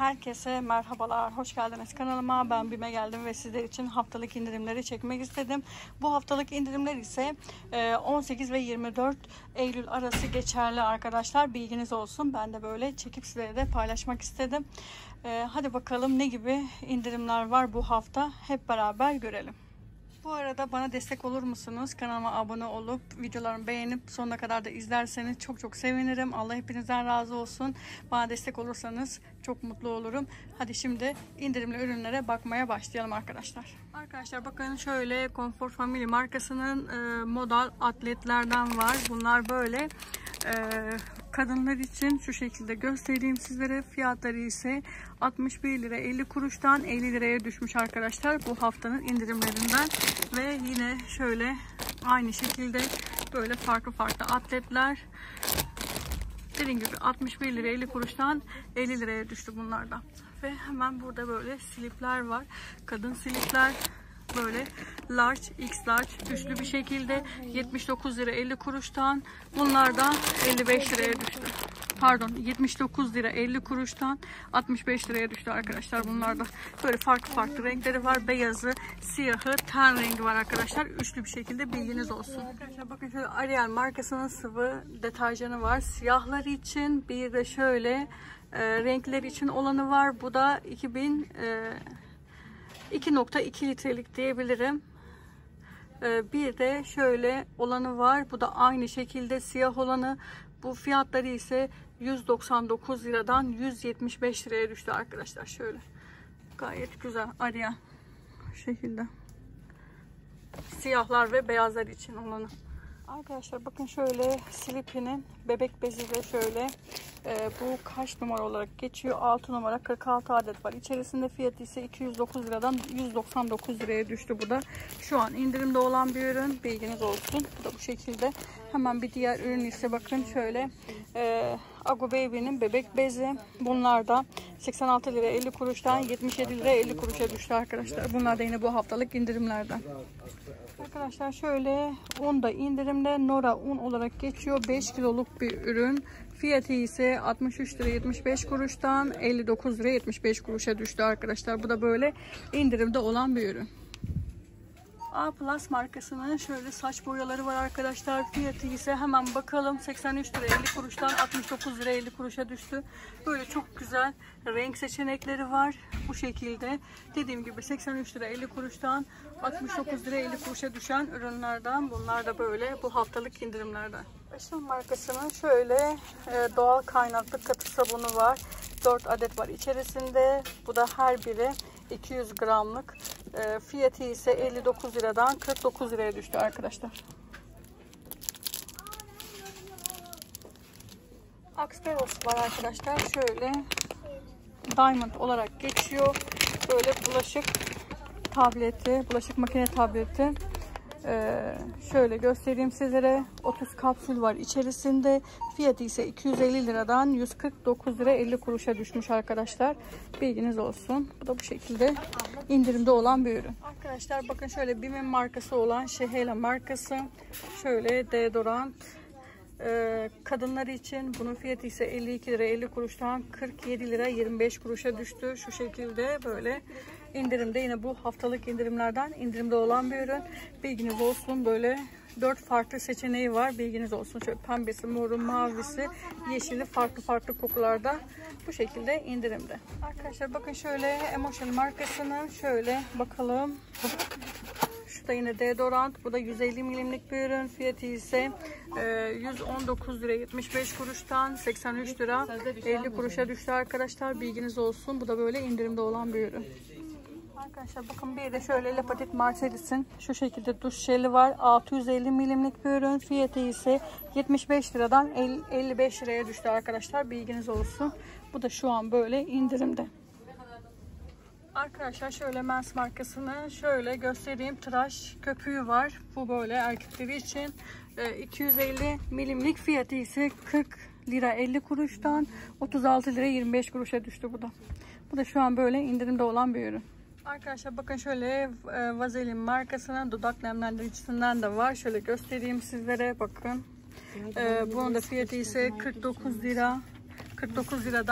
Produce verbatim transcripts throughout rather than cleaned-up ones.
Herkese merhabalar, hoş geldiniz kanalıma. Ben Bime geldim ve sizler için haftalık indirimleri çekmek istedim. Bu haftalık indirimler ise on sekiz ve yirmi dört Eylül arası geçerli arkadaşlar. Bilginiz olsun. Ben de böyle çekip sizlere de paylaşmak istedim. Hadi bakalım ne gibi indirimler var bu hafta, hep beraber görelim. Bu arada bana destek olur musunuz? Kanalıma abone olup videolarımı beğenip sonuna kadar da izlerseniz çok çok sevinirim. Allah hepinizden razı olsun. Bana destek olursanız çok mutlu olurum. Hadi şimdi indirimli ürünlere bakmaya başlayalım arkadaşlar. Arkadaşlar bakın, şöyle Comfort Family markasının e, modal atletlerden var. Bunlar böyle e, kadınlar için şu şekilde göstereyim sizlere. Fiyatları ise altmış bir lira elli kuruştan elli liraya düşmüş arkadaşlar, bu haftanın indirimlerinden. Ve yine şöyle aynı şekilde böyle farklı farklı atletler, dediğim gibi altmış bir lira elli kuruştan elli liraya düştü bunlardan. Ve hemen burada böyle slipler var, kadın slipler, böyle large, x large üçlü bir şekilde yetmiş dokuz lira elli kuruştan, bunlar da elli beş liraya düştü. Pardon, yetmiş dokuz lira elli kuruştan altmış beş liraya düştü arkadaşlar. Bunlar da böyle farklı farklı renkleri var. Beyazı, siyahı, ten rengi var arkadaşlar. Üçlü bir şekilde, bilginiz olsun. Arkadaşlar bakın, şöyle Ariel markasının sıvı deterjanı var. Siyahlar için, bir de şöyle e, renkler için olanı var. Bu da iki bin e, iki nokta iki litrelik diyebilirim. E, bir de şöyle olanı var. Bu da aynı şekilde siyah olanı. Bu fiyatları ise yüz doksan dokuz liradan yüz yetmiş beş liraya düştü arkadaşlar. Şöyle gayet güzel Ariel şekilde, siyahlar ve beyazlar için olanı. Arkadaşlar bakın, şöyle Sleepy'nin bebek bezi de şöyle e, bu kaç numara olarak geçiyor? altı numara, kırk altı adet var. İçerisinde fiyatı ise iki yüz dokuz liradan yüz doksan dokuz liraya düştü. Bu da şu an indirimde olan bir ürün, bilginiz olsun. Bu da bu şekilde. Hemen bir diğer ürün ise bakın, şöyle e, Ago Baby'nin bebek bezi. Bunlar da seksen altı lira elli kuruştan yetmiş yedi lira elli kuruşa düştü arkadaşlar. Bunlar da yine bu haftalık indirimlerden. Arkadaşlar şöyle un da indirimde, Nora un olarak geçiyor. beş kiloluk bir ürün. Fiyatı ise altmış üç lira yetmiş beş kuruştan elli dokuz lira yetmiş beş kuruşa düştü arkadaşlar. Bu da böyle indirimde olan bir ürün. A Plus markasının şöyle saç boyaları var arkadaşlar. Fiyatı ise hemen bakalım, seksen üç lira elli kuruştan altmış dokuz lira elli kuruşa düştü. Böyle çok güzel renk seçenekleri var. Bu şekilde dediğim gibi seksen üç lira elli kuruştan altmış dokuz lira elli kuruşa düşen ürünlerden. Bunlar da böyle bu haftalık indirimlerden. Işıl markasının şöyle e, doğal kaynaklı katı sabunu var. dört adet var içerisinde. Bu da her biri iki yüz gramlık. E, fiyatı ise elli dokuz liradan kırk dokuz liraya düştü arkadaşlar. Aksperos var arkadaşlar. Şöyle Diamond olarak geçiyor. Böyle bulaşık tableti, bulaşık makine tableti. Ee, şöyle göstereyim sizlere. otuz kapsül var içerisinde. Fiyatı ise iki yüz elli liradan yüz kırk dokuz lira elli kuruşa düşmüş arkadaşlar. Bilginiz olsun. Bu da bu şekilde indirimde olan bir ürün. Arkadaşlar bakın, şöyle Bim'in markası olan Şehela markası. Şöyle deodorant. Ee, kadınlar için bunun fiyatı ise elli iki lira elli kuruştan kırk yedi lira yirmi beş kuruşa düştü. Şu şekilde böyle indirimde, yine bu haftalık indirimlerden indirimde olan bir ürün. Bilginiz olsun, böyle dört farklı seçeneği var, bilginiz olsun. Şöyle pembesi, moru, mavisi, yeşili, farklı farklı kokularda bu şekilde indirimde. Arkadaşlar bakın, şöyle Emotion markasının şöyle bakalım. Şu da yine deodorant. Bu da yüz elli milimlik bir ürün. Fiyatı ise yüz on dokuz lira yetmiş beş kuruştan seksen üç lira elli kuruşa düştü arkadaşlar. Bilginiz olsun. Bu da böyle indirimde olan bir ürün. Arkadaşlar bakın, bir de şöyle Le Petit Mercedes'in şu şekilde duş jeli var. altı yüz elli milimlik bir ürün. Fiyatı ise yetmiş beş liradan elli beş liraya düştü arkadaşlar. Bilginiz olsun. Bu da şu an böyle indirimde. Arkadaşlar şöyle Mens markasını şöyle göstereyim. Tıraş köpüğü var. Bu böyle erkekleri için. iki yüz elli milimlik, fiyatı ise kırk lira elli kuruştan otuz altı lira yirmi beş kuruşa düştü bu da. Bu da şu an böyle indirimde olan bir ürün. Arkadaşlar bakın, şöyle Vaseline markasının dudak nemlendiricisinden de var. Şöyle göstereyim sizlere, bakın. Bunun da fiyatı ise kırk dokuz lira. kırk dokuz liradan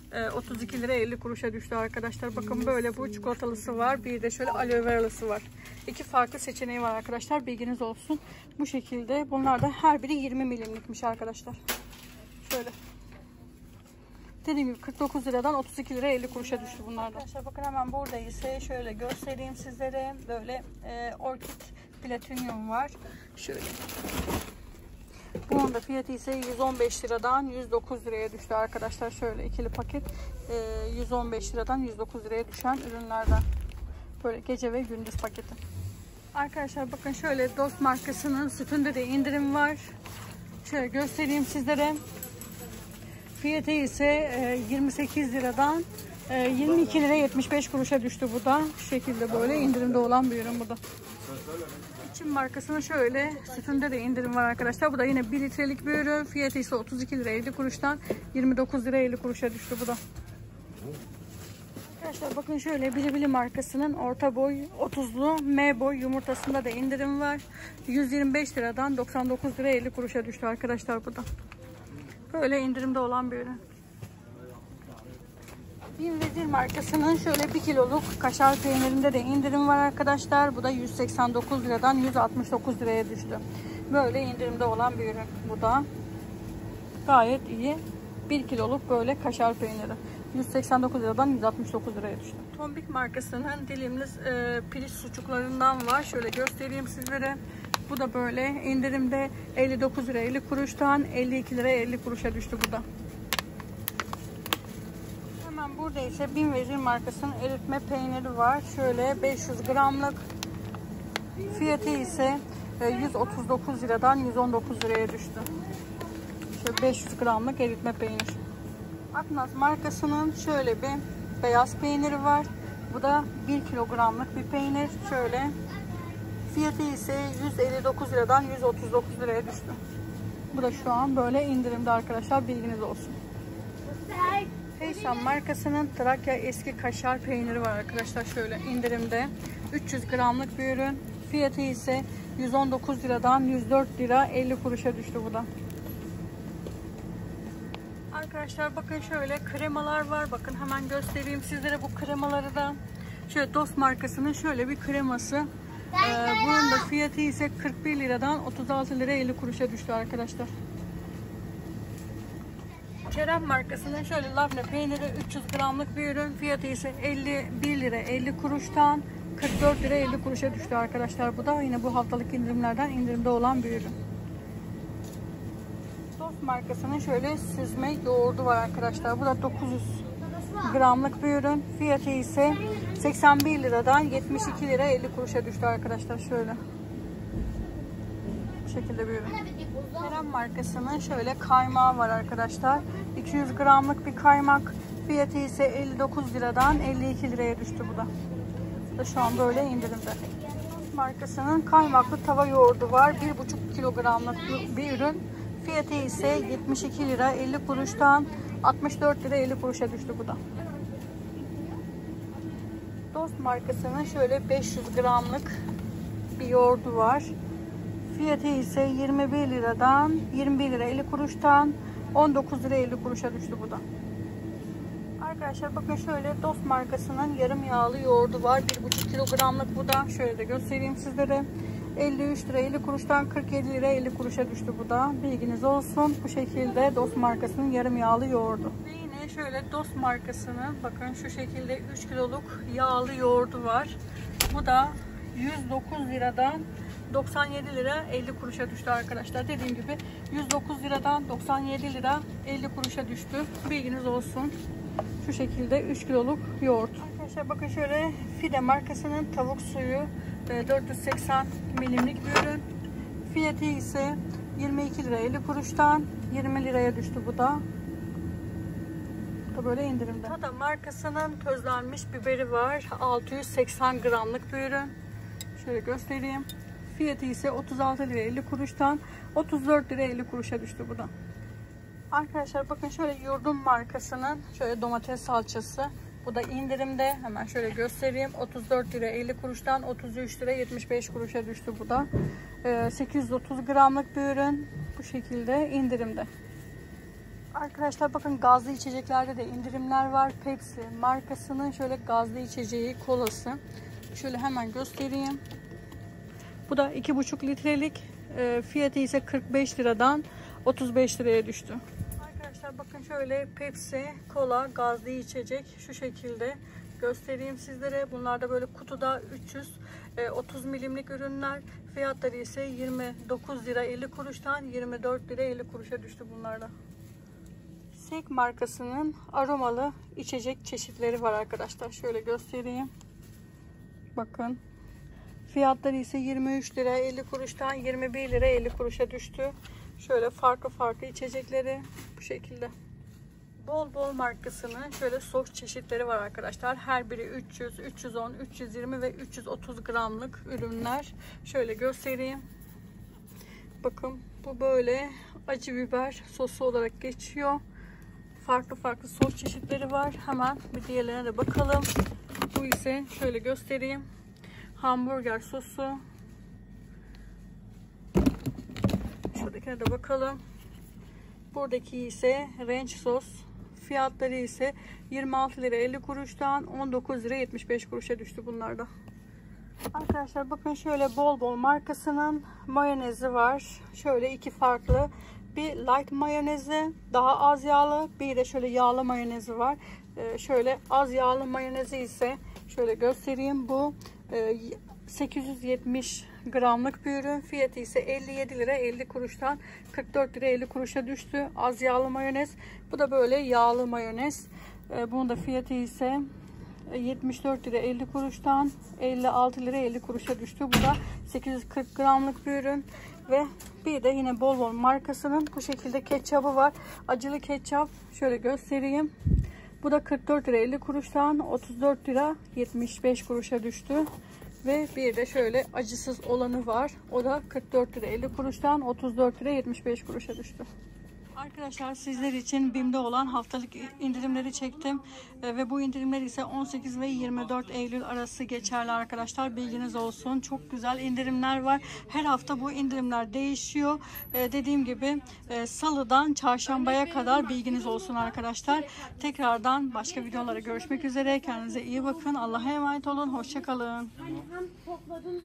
otuz iki lira elli kuruşa düştü arkadaşlar. Bakın böyle bu çikolatalısı var. Bir de şöyle aloe veralısı var. İki farklı seçeneği var arkadaşlar. Bilginiz olsun. Bu şekilde. Bunlar da her biri yirmi milimlikmiş arkadaşlar. Şöyle. Dediğim gibi kırk dokuz liradan otuz iki lira elli kuruşa düştü bunlardan. Arkadaşlar bakın hemen burada ise şöyle göstereyim sizlere. Böyle e, orkid platinyum var. Şöyle. Bunun da fiyatı ise yüz on beş liradan yüz dokuz liraya düştü arkadaşlar. Şöyle ikili paket e, yüz on beş liradan yüz dokuz liraya düşen ürünlerden. Böyle gece ve gündüz paketi. Arkadaşlar bakın şöyle Dost markasının sütünde de indirim var. Şöyle göstereyim sizlere. Fiyatı ise e, yirmi sekiz liradan e, yirmi iki lira yetmiş beş kuruşa düştü bu da. Şu şekilde böyle indirimde olan bir ürün bu da. Çin markasının şöyle sütünde de indirim var arkadaşlar. Bu da yine bir litrelik bir ürün. Fiyatı ise otuz iki lira elli kuruştan yirmi dokuz lira elli kuruşa düştü bu da. Arkadaşlar bakın şöyle Bilibili markasının orta boy otuzlu M boy yumurtasında da indirim var. yüz yirmi beş liradan doksan dokuz lira elli kuruşa düştü arkadaşlar bu da. Böyle indirimde olan bir ürün. Bin Vezir markasının şöyle bir kiloluk kaşar peynirinde de indirim var arkadaşlar. Bu da yüz seksen dokuz liradan yüz altmış dokuz liraya düştü. Böyle indirimde olan bir ürün. Bu da gayet iyi. bir kiloluk böyle kaşar peyniri. yüz seksen dokuz liradan yüz altmış dokuz liraya düştü. Tombik markasının dilimli e, piliç sucuklarından var. Şöyle göstereyim sizlere. Bu da böyle indirimde elli dokuz lira elli kuruştan elli iki lira elli kuruşa düştü bu da. Hemen burada ise Bin Vezir markasının eritme peyniri var. Şöyle beş yüz gramlık. Fiyatı ise yüz otuz dokuz liradan yüz on dokuz liraya düştü. Şöyle beş yüz gramlık eritme peynir. Atlas markasının şöyle bir beyaz peyniri var. Bu da bir kilogramlık bir peynir. Şöyle. Fiyatı ise yüz elli dokuz liradan yüz otuz dokuz liraya düştü. Bu da şu an böyle indirimde arkadaşlar, bilginiz olsun. Heysam markasının Trakya eski kaşar peyniri var arkadaşlar, şöyle indirimde. üç yüz gramlık bir ürün. Fiyatı ise yüz on dokuz liradan yüz dört lira elli kuruşa düştü bu da. Arkadaşlar bakın şöyle kremalar var. Bakın hemen göstereyim sizlere bu kremaları da. Şöyle Dost markasının şöyle bir kreması. Ee, bunun da fiyatı ise kırk bir liradan otuz altı lira elli kuruşa düştü arkadaşlar. Kerem markasının şöyle labne peyniri üç yüz gramlık bir ürün. Fiyatı ise elli bir lira elli kuruştan kırk dört lira elli kuruşa düştü arkadaşlar. Bu da yine bu haftalık indirimlerden indirimde olan bir ürün. Dost markasının şöyle süzme yoğurdu var arkadaşlar. Bu da dokuz yüz gramlık bir ürün. Fiyatı ise seksen bir liradan yetmiş iki lira elli kuruşa düştü arkadaşlar. Şöyle. Bu şekilde bir ürün. Kerem markasının şöyle kaymağı var arkadaşlar. iki yüz gramlık bir kaymak. Fiyatı ise elli dokuz liradan elli iki liraya düştü bu da. Bu da şu an böyle indirimde. Markasının kaymaklı tava yoğurdu var. bir buçuk kilogramlık bir ürün. Fiyatı ise yetmiş iki lira elli kuruştan altmış dört lira elli kuruşa düştü bu da. Dost markasının şöyle beş yüz gramlık bir yoğurdu var. Fiyatı ise yirmi bir liradan yirmi bir lira elli kuruştan on dokuz lira elli kuruşa düştü bu da. Arkadaşlar bakın şöyle Dost markasının yarım yağlı yoğurdu var. bir buçuk kilogramlık bu da. Şöyle de göstereyim sizlere. elli üç lira elli kuruştan kırk yedi lira elli kuruşa düştü bu da. Bilginiz olsun. Bu şekilde Dost markasının yarım yağlı yoğurdu. Ve yine şöyle Dost markasının bakın şu şekilde üç kiloluk yağlı yoğurdu var. Bu da yüz dokuz liradan doksan yedi lira elli kuruşa düştü arkadaşlar. Dediğim gibi yüz dokuz liradan doksan yedi lira elli kuruşa düştü. Bilginiz olsun. Şu şekilde üç kiloluk yoğurt. Arkadaşlar bakın şöyle Fide markasının tavuk suyu dört yüz seksen milimlik bir ürün. Fiyatı ise yirmi iki lira elli kuruştan yirmi liraya düştü bu da. Bu da böyle indirimde. Tada markasının közlenmiş biberi var. altı yüz seksen gramlık bir ürün. Şöyle göstereyim. Fiyatı ise otuz altı lira elli kuruştan otuz dört lira elli kuruşa düştü bu da. Arkadaşlar bakın şöyle Yurdum markasının şöyle domates salçası. Bu da indirimde. Hemen şöyle göstereyim. otuz dört lira elli kuruştan otuz üç lira yetmiş beş kuruşa düştü bu da. Ee, sekiz yüz otuz gramlık bir ürün. Bu şekilde indirimde. Arkadaşlar bakın, gazlı içeceklerde de indirimler var. Pepsi markasının şöyle gazlı içeceği, kolası. Şöyle hemen göstereyim. Bu da iki buçuk litrelik. E, fiyatı ise kırk beş liradan otuz beş liraya düştü. Arkadaşlar bakın, şöyle Pepsi, kola, gazlı içecek şu şekilde göstereyim sizlere. Bunlar da böyle kutuda üç yüz otuz milimlik ürünler. Fiyatları ise yirmi dokuz lira elli kuruştan yirmi dört lira elli kuruşa düştü bunlarda. Sek markasının aromalı içecek çeşitleri var arkadaşlar. Şöyle göstereyim. Bakın. Fiyatları ise yirmi üç lira elli kuruştan yirmi bir lira elli kuruşa düştü. Şöyle farklı farklı içecekleri bu şekilde. Bol Bol markasının şöyle sos çeşitleri var arkadaşlar. Her biri üç yüz, üç yüz on, üç yüz yirmi ve üç yüz otuz gramlık ürünler. Şöyle göstereyim. Bakın, bu böyle acı biber sosu olarak geçiyor. Farklı farklı sos çeşitleri var. Hemen bir diğerlerine de bakalım. Bu ise şöyle göstereyim. Hamburger sosu. Şuradakine de bakalım. Buradaki ise ranch sos. Fiyatları ise yirmi altı lira elli kuruştan on dokuz lira yetmiş beş kuruşa düştü bunlarda. Arkadaşlar bakın, şöyle Bol Bol markasının mayonezi var. Şöyle iki farklı. Bir light mayonezi, daha az yağlı. Bir de şöyle yağlı mayonezi var. Ee, şöyle az yağlı mayonezi ise şöyle göstereyim. Bu e, sekiz yüz yetmiş gramlık bir ürün. Fiyatı ise elli yedi lira elli kuruştan kırk dört lira elli kuruşa düştü. Az yağlı mayonez. Bu da böyle yağlı mayonez. Ee, bunun da fiyatı ise yetmiş dört lira elli kuruştan elli altı lira elli kuruşa düştü. Bu da sekiz yüz kırk gramlık bir ürün. Ve bir de yine Bol Bol markasının bu şekilde ketçabı var. Acılı ketçap. Şöyle göstereyim. Bu da kırk dört lira elli kuruştan otuz dört lira yetmiş beş kuruşa düştü. Ve bir de şöyle acısız olanı var. O da kırk dört lira elli kuruştan otuz dört lira yetmiş beş kuruşa düştü. Arkadaşlar sizler için BİM'de olan haftalık indirimleri çektim. E, ve bu indirimler ise on sekiz ve yirmi dört Eylül arası geçerli arkadaşlar. Bilginiz olsun. Çok güzel indirimler var. Her hafta bu indirimler değişiyor. E, dediğim gibi e, salıdan çarşambaya kadar bilginiz olsun arkadaşlar. Tekrardan başka videolara görüşmek üzere. Kendinize iyi bakın. Allah'a emanet olun. Hoşça kalın.